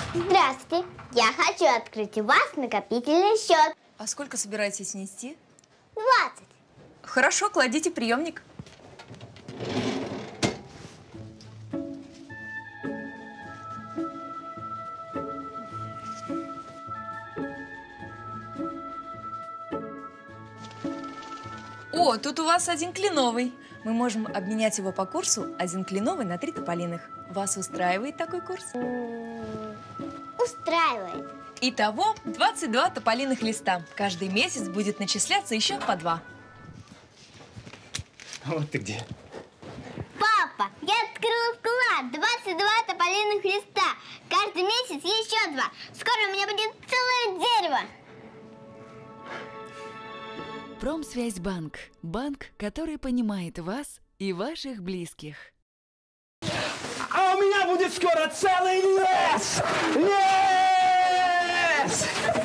Здравствуйте. Я хочу открыть у вас накопительный счет. А сколько собираетесь внести? 20. Хорошо, кладите приемник. О, тут у вас 1 кленовый. Мы можем обменять его по курсу 1 кленовый на 3 тополиных. Вас устраивает такой курс? Устраивает. Итого 22 тополиных листа. Каждый месяц будет начисляться еще по 2. Вот ты где. Папа, я открыла вклад. 22 тополиных листа. Каждый месяц еще 2. Скоро у меня будет целое дерево. Промсвязьбанк. Банк, который понимает вас и ваших близких. А у меня будет скоро целый лес! Лес!